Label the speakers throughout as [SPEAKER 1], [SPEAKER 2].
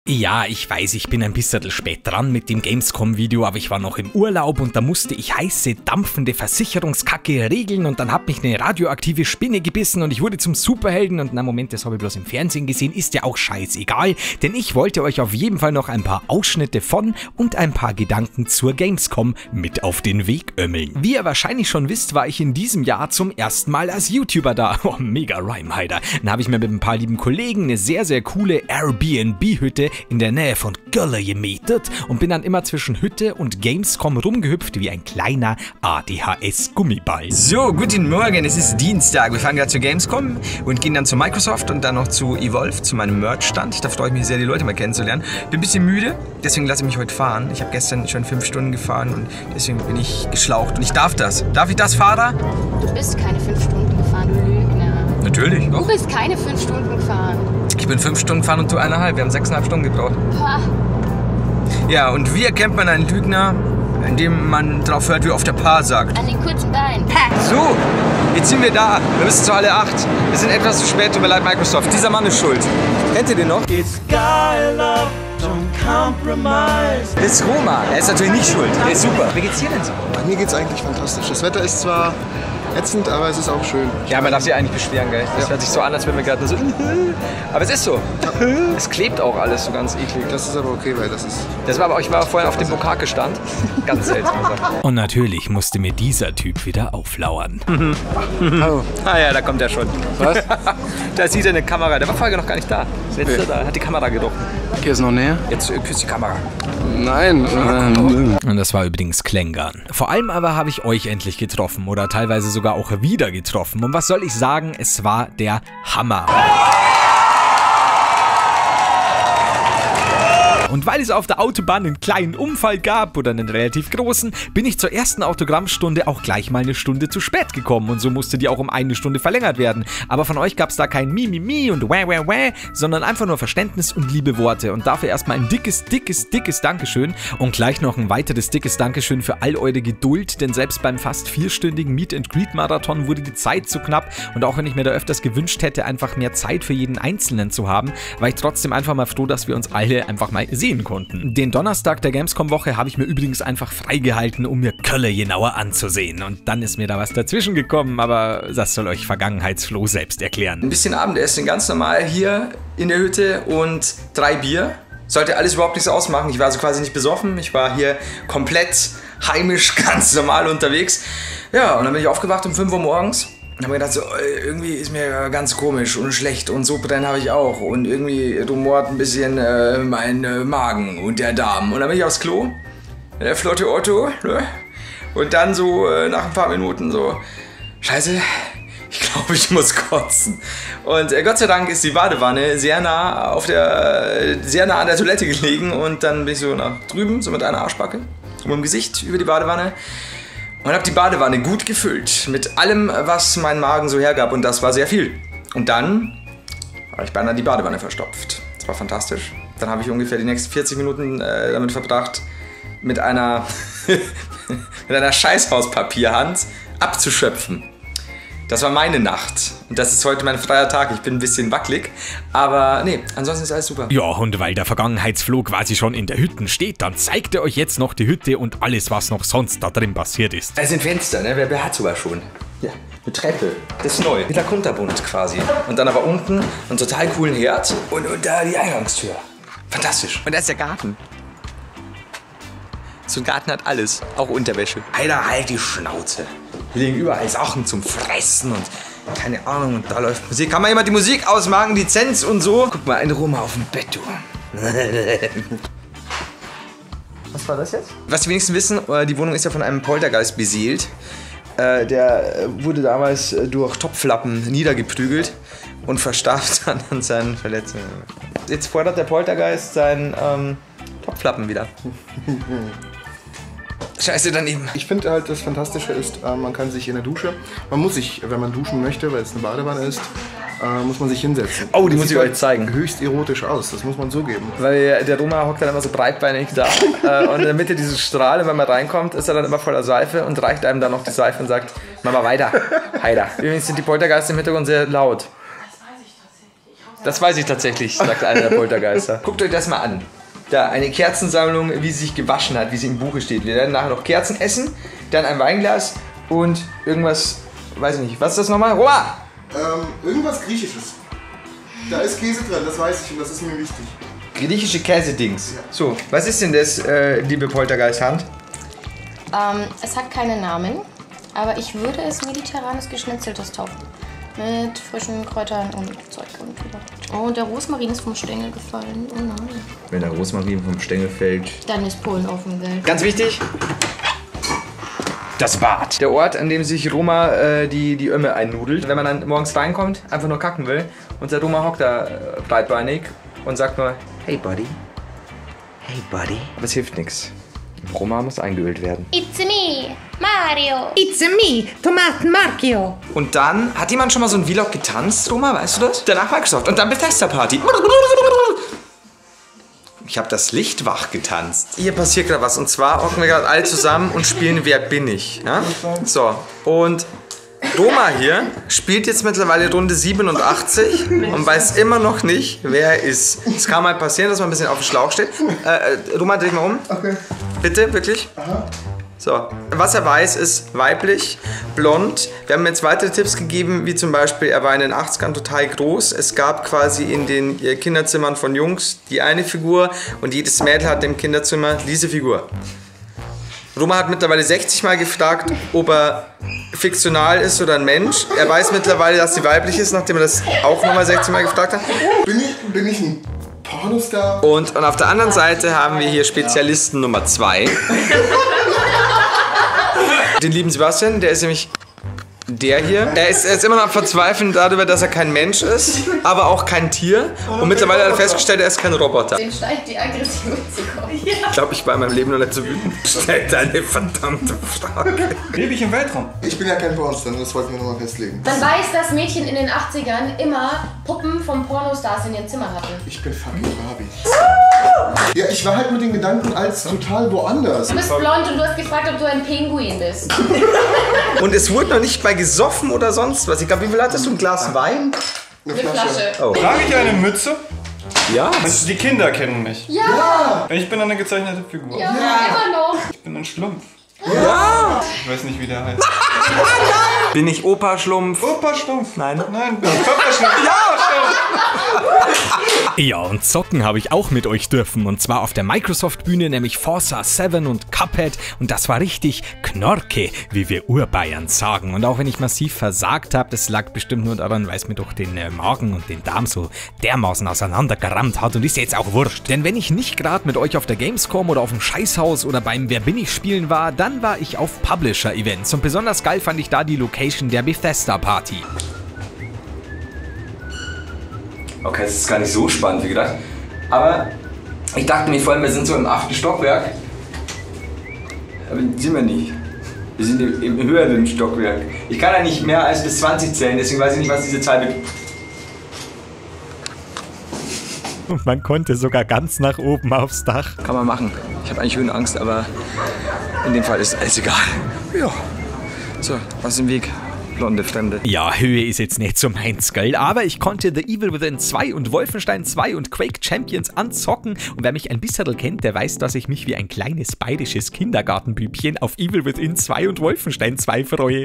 [SPEAKER 1] Ja, ich weiß, ich bin ein bisschen spät dran mit dem Gamescom-Video, aber ich war noch im Urlaub und da musste ich heiße, dampfende Versicherungskacke regeln und dann hat mich eine radioaktive Spinne gebissen und ich wurde zum Superhelden und na Moment, das habe ich bloß im Fernsehen gesehen, ist ja auch scheißegal, denn ich wollte euch auf jeden Fall noch ein paar Ausschnitte von und ein paar Gedanken zur Gamescom mit auf den Weg ömmeln. Wie ihr wahrscheinlich schon wisst, war ich in diesem Jahr zum ersten Mal als YouTuber da. Oh, mega Rhyme-Heider. Dann habe ich mir mit ein paar lieben Kollegen eine sehr, sehr coole Airbnb-Hütte in der Nähe von Gölle gemietet und bin dann immer zwischen Hütte und Gamescom rumgehüpft wie ein kleiner ADHS-Gummiball.
[SPEAKER 2] So, guten Morgen, es ist Dienstag. Wir fahren gerade zur Gamescom und gehen dann zu Microsoft und dann noch zu Evolve, zu meinem Merch-Stand. Da freue ich mich sehr, die Leute mal kennenzulernen. Bin ein bisschen müde, deswegen lasse ich mich heute fahren. Ich habe gestern schon 5 Stunden gefahren und deswegen bin ich geschlaucht. Und ich darf das. Darf ich das, Fahrer?
[SPEAKER 3] Du bist keine 5 Stunden gefahren, du Lügner.
[SPEAKER 2] Natürlich.
[SPEAKER 3] Du bist keine 5 Stunden gefahren.
[SPEAKER 2] Ich bin 5 Stunden gefahren und du 1,5. Wir haben 6,5 Stunden gebraucht.
[SPEAKER 3] Pah.
[SPEAKER 2] Ja, und wie erkennt man einen Lügner? Indem man drauf hört, wie oft der Paar sagt.
[SPEAKER 3] An den kurzen Beinen. Ha.
[SPEAKER 2] So, jetzt sind wir da. Wir müssen zur Halle 8. Wir sind etwas zu spät, tut mir leid, Microsoft. Dieser Mann ist schuld. Kennt ihr den noch?
[SPEAKER 4] It's Guy Love, don't compromise.
[SPEAKER 2] Das ist Roma. Er ist natürlich nicht schuld. Der ist super. Wie geht's dir denn so?
[SPEAKER 5] Mir geht's eigentlich fantastisch. Das Wetter ist zwar ätzend, aber es ist auch schön.
[SPEAKER 2] Ja, man darf sich eigentlich beschweren, gell? Das hört sich so an, als wenn wir gerade nur so... Aber es ist so. Es klebt auch alles so ganz eklig.
[SPEAKER 5] Das ist aber okay, weil das ist...
[SPEAKER 2] Ich war vorhin auf dem Bukake-Stand. Ganz seltsam.
[SPEAKER 1] Und natürlich musste mir dieser Typ wieder auflauern.
[SPEAKER 2] Oh. Ah ja, da kommt er schon.
[SPEAKER 5] Was?
[SPEAKER 2] Da sieht er eine Kamera. Der war vorher noch gar nicht da. Letzter da, hat die Kamera gerochen.
[SPEAKER 5] Hier ist noch näher?
[SPEAKER 2] Jetzt küsst die Kamera.
[SPEAKER 5] Nein.
[SPEAKER 1] Und das war übrigens Klängern. Vor allem aber habe ich euch endlich getroffen oder teilweise sogar auch wieder getroffen. Und was soll ich sagen, es war der Hammer. Und weil es auf der Autobahn einen kleinen Unfall gab oder einen relativ großen, bin ich zur ersten Autogrammstunde auch gleich mal eine Stunde zu spät gekommen und so musste die auch um 1 Stunde verlängert werden. Aber von euch gab es da kein Mi und Wäh, sondern einfach nur Verständnis und liebe Worte und dafür erstmal ein dickes Dankeschön und gleich noch ein weiteres dickes Dankeschön für all eure Geduld, denn selbst beim fast 4-stündigen Meet-and-Greet-Marathon wurde die Zeit zu knapp und auch wenn ich mir da öfters gewünscht hätte, einfach mehr Zeit für jeden Einzelnen zu haben, war ich trotzdem einfach mal froh, dass wir uns alle einfach mal sehen konnten. Den Donnerstag der Gamescom-Woche habe ich mir übrigens einfach freigehalten, um mir Kölle genauer anzusehen. Und dann ist mir da was dazwischen gekommen, aber das soll euch Vergangenheitsflo selbst erklären.
[SPEAKER 2] Ein bisschen Abendessen, ganz normal hier in der Hütte und 3 Bier. Sollte alles überhaupt nichts ausmachen. Ich war also quasi nicht besoffen. Ich war hier komplett heimisch, ganz normal unterwegs. Ja, und dann bin ich aufgewacht um 5 Uhr morgens. Ich habe mir gedacht, so, irgendwie ist mir ganz komisch und schlecht und Sodbrennen habe ich auch und irgendwie rumort ein bisschen mein Magen und der Darm. Und dann bin ich aufs Klo, der flotte Otto, ne? Und dann so nach ein paar Minuten so, scheiße, ich glaube, ich muss kotzen. Und Gott sei Dank ist die Badewanne sehr nah an der Toilette gelegen und dann bin ich so nach drüben, so mit einer Arschbacke, so mit dem Gesicht über die Badewanne. Und habe die Badewanne gut gefüllt mit allem, was mein Magen so hergab und das war sehr viel. Und dann habe ich beinahe die Badewanne verstopft. Das war fantastisch. Dann habe ich ungefähr die nächsten 40 Minuten damit verbracht, mit einer Scheißhauspapierhand abzuschöpfen. Das war meine Nacht. Und das ist heute mein freier Tag. Ich bin ein bisschen wackelig. Aber nee, ansonsten ist alles super.
[SPEAKER 1] Ja, und weil der Vergangenheitsflo quasi schon in der Hütte steht, dann zeigt er euch jetzt noch die Hütte und alles, was noch sonst da drin passiert ist.
[SPEAKER 2] Da sind Fenster, ne? Wer hat sogar schon? Ja, eine Treppe. Das ist neu. Mit der Kunterbund quasi. Und dann aber unten einen total coolen Herd und da die Eingangstür. Fantastisch. Und da ist der Garten. So ein Garten hat alles, auch Unterwäsche. Alter, halt die Schnauze. Hier liegen überall Sachen zum Fressen und keine Ahnung, und da läuft Musik. Kann mal jemand die Musik ausmachen, Lizenz und so? Guck mal, ein Roma auf dem Bett, du. Was war das jetzt? Was die wenigsten wissen, die Wohnung ist ja von einem Poltergeist beseelt. Der wurde damals durch Topflappen niedergeprügelt und verstarb dann an seinen Verletzungen. Jetzt fordert der Poltergeist seinen Topflappen wieder. Scheiße daneben.
[SPEAKER 5] Ich finde halt, das Fantastische ist, man kann sich in der Dusche, man muss sich, wenn man duschen möchte, weil es eine Badewanne ist, muss man sich hinsetzen.
[SPEAKER 2] Oh, die muss ich euch zeigen.
[SPEAKER 5] Höchst erotisch aus, das muss man so geben.
[SPEAKER 2] Weil der Roma hockt dann immer so breitbeinig da und in der Mitte dieses Strahl, wenn man reinkommt, ist er dann immer voller Seife und reicht einem dann noch die Seife und sagt, mach mal weiter, Heider. Übrigens sind die Poltergeister im Hintergrund sehr laut. Das weiß ich tatsächlich, sagt einer der Poltergeister. Guckt euch das mal an. Da, eine Kerzensammlung, wie sie sich gewaschen hat, wie sie im Buche steht. Wir werden nachher noch Kerzen essen, dann ein Weinglas und irgendwas, weiß ich nicht. Was ist das nochmal? Roma!
[SPEAKER 5] Irgendwas Griechisches. Da ist Käse drin, das weiß ich und das ist mir wichtig.
[SPEAKER 2] Griechische Käsedings. So, was ist denn das, liebe Poltergeist-Hand?
[SPEAKER 3] Es hat keinen Namen, aber ich würde es mediterranes Geschnetzeltes taufen. Mit frischen Kräutern und Zeug und überhaupt. Oh, der Rosmarin ist vom Stängel gefallen. Oh nein.
[SPEAKER 2] Wenn der Rosmarin vom Stängel fällt.
[SPEAKER 3] Dann ist Polen auf dem Welt.
[SPEAKER 2] Ganz wichtig. Das Bad. Der Ort, an dem sich Roma die Ömme einnudelt. Wenn man dann morgens reinkommt, einfach nur kacken will und der Roma hockt da breitbeinig und sagt nur, hey Buddy. Hey Buddy. Aber es hilft nichts. Roma muss eingeölt werden.
[SPEAKER 3] It's me, Mario.
[SPEAKER 6] It's me, Tomaten Markio.
[SPEAKER 2] Und dann, hat jemand schon mal so ein Vlog getanzt, Roma, weißt du das? Danach Microsoft und dann Bethesda-Party. Ich habe das Licht wach getanzt. Hier passiert gerade was und zwar hocken wir gerade alle zusammen und spielen Wer bin ich? Ja? So, und Roma hier spielt jetzt mittlerweile Runde 87 und weiß immer noch nicht, wer er ist. Es kann mal passieren, dass man ein bisschen auf dem Schlauch steht. Roma, dreh dich mal um.
[SPEAKER 5] Okay.
[SPEAKER 2] Bitte, wirklich?
[SPEAKER 5] Aha.
[SPEAKER 2] So, was er weiß, ist weiblich, blond. Wir haben jetzt weitere Tipps gegeben, wie zum Beispiel, er war in den 80ern total groß. Es gab quasi in den Kinderzimmern von Jungs die eine Figur und jedes Mädel hat im Kinderzimmer diese Figur. Roma hat mittlerweile 60 Mal gefragt, ob er fiktional ist oder ein Mensch. Er weiß mittlerweile, dass sie weiblich ist, nachdem er das auch nochmal 60 Mal gefragt hat.
[SPEAKER 5] Bin ich ein Pornostar?
[SPEAKER 2] Und auf der anderen Seite haben wir hier Spezialisten Nummer 2. Den lieben Sebastian, der ist nämlich der hier. Er ist immer noch verzweifelt darüber, dass er kein Mensch ist, aber auch kein Tier. Und mittlerweile hat er festgestellt, er ist kein Roboter.
[SPEAKER 3] Den steigt die Aggression zu kommen.
[SPEAKER 2] Ich glaube, ich war in meinem Leben noch nicht so wütend. Stellt eine verdammte Frage.
[SPEAKER 7] Lebe ich im Weltraum?
[SPEAKER 5] Ich bin ja kein Pornstar, das wollten wir nochmal festlegen.
[SPEAKER 3] Man weiß, dass Mädchen in den 80ern immer Puppen von Pornostars in ihren Zimmern hatten.
[SPEAKER 5] Ich bin fucking Barbie. Ja, ich war halt mit den Gedanken als total woanders.
[SPEAKER 3] Du bist blond und du hast gefragt, ob du ein Pinguin bist.
[SPEAKER 2] Und es wurde noch nicht bei gesoffen oder sonst was. Ich glaube, wie viel hattest du? Ein Glas Wein?
[SPEAKER 5] Eine
[SPEAKER 3] Eine Flasche.
[SPEAKER 2] Oh.
[SPEAKER 7] Trage ich eine Mütze?
[SPEAKER 2] Ja.
[SPEAKER 7] Also die Kinder kennen mich.
[SPEAKER 3] Ja.
[SPEAKER 7] Ich bin eine gezeichnete Figur.
[SPEAKER 3] Ja, immer noch.
[SPEAKER 7] Ich bin ein Schlumpf.
[SPEAKER 2] Ja.
[SPEAKER 7] Ich weiß nicht, wie der heißt.
[SPEAKER 2] Bin ich Opa Schlumpf?
[SPEAKER 7] Opa Schlumpf.
[SPEAKER 2] Nein.
[SPEAKER 7] Nein, bin ich Papa Schlumpf. Ja,
[SPEAKER 1] Ja, und zocken habe ich auch mit euch dürfen. Und zwar auf der Microsoft-Bühne, nämlich Forza 7 und Cuphead. Und das war richtig Knorke, wie wir Urbayern sagen. Und auch wenn ich massiv versagt habe, das lag bestimmt nur daran, weil es mir doch den Magen und den Darm so dermaßen auseinandergerammt hat. Und ist jetzt auch wurscht. Denn wenn ich nicht gerade mit euch auf der Gamescom oder auf dem Scheißhaus oder beim Wer bin ich spielen war, dann war ich auf Publisher-Events. Und besonders geil fand ich da die Location der Bethesda-Party.
[SPEAKER 2] Okay, das ist gar nicht so spannend wie gedacht. Aber ich dachte mir vor allem, wir sind so im 8. Stockwerk. Aber sind wir nicht. Wir sind im höheren Stockwerk. Ich kann ja nicht mehr als bis 20 zählen, deswegen weiß ich nicht, was diese Zahl bedeutet.
[SPEAKER 1] Und man konnte sogar ganz nach oben aufs Dach.
[SPEAKER 2] Kann man machen. Ich habe eigentlich Höhenangst, aber in dem Fall ist alles egal. Ja. So, was im Weg? Blonde Fremde.
[SPEAKER 1] Ja, Höhe ist jetzt nicht so meins, gell? Aber ich konnte The Evil Within 2 und Wolfenstein 2 und Quake Champions anzocken. Und wer mich ein bisschen kennt, der weiß, dass ich mich wie ein kleines bayerisches Kindergartenbübchen auf Evil Within 2 und Wolfenstein 2 freue.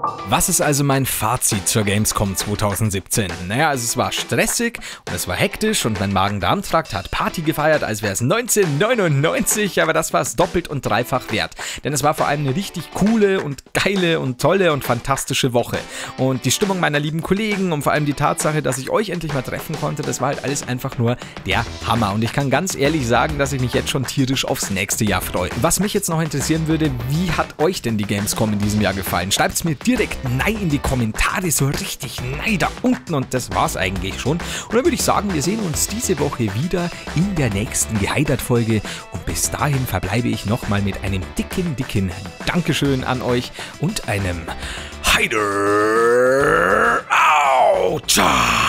[SPEAKER 1] Was ist also mein Fazit zur Gamescom 2017? Naja, also es war stressig und es war hektisch und mein Magen-Darm-Trakt hat Party gefeiert, als wäre es 1999, aber das war es doppelt und dreifach wert. Denn es war vor allem eine richtig coole und geile und tolle und fantastische Woche. Und die Stimmung meiner lieben Kollegen und vor allem die Tatsache, dass ich euch endlich mal treffen konnte, das war halt alles einfach nur der Hammer. Und ich kann ganz ehrlich sagen, dass ich mich jetzt schon tierisch aufs nächste Jahr freue. Was mich jetzt noch interessieren würde, wie hat euch denn die Gamescom in diesem Jahr gefallen? Schreibt es mir direkt nein in die Kommentare, so richtig nein da unten, und das war's eigentlich schon. Und dann würde ich sagen, wir sehen uns diese Woche wieder in der nächsten Geheidert-Folge und bis dahin verbleibe ich nochmal mit einem dicken Dankeschön an euch und einem Heider. Au! Ciao!